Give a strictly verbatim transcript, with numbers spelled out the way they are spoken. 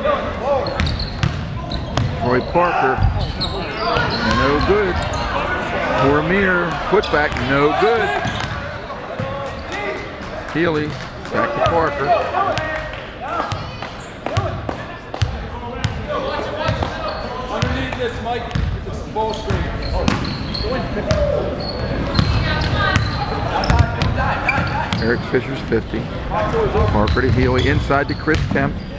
Troy Parker, no good. Cormier, putback, no good. Healy, back to Parker. Underneath this, Mike, it's a ball screen. Eric Fisher's fifty. Parker to Healy, inside to Chris Kemp.